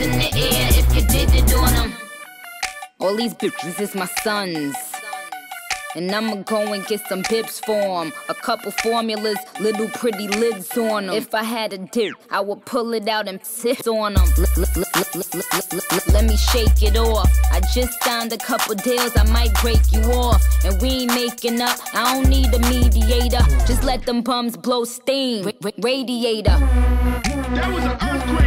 in the air if you did it on them. All these bitches is my sons, and I'ma go and get some pips for 'em. A couple formulas, little pretty lids on 'em. If I had a dip, I would pull it out and sit on 'em. Let me shake it off. I just signed a couple deals, I might break you off. And we ain't making up, I don't need a mediator. Just let them bums blow steam, radiator. That was an earthquake.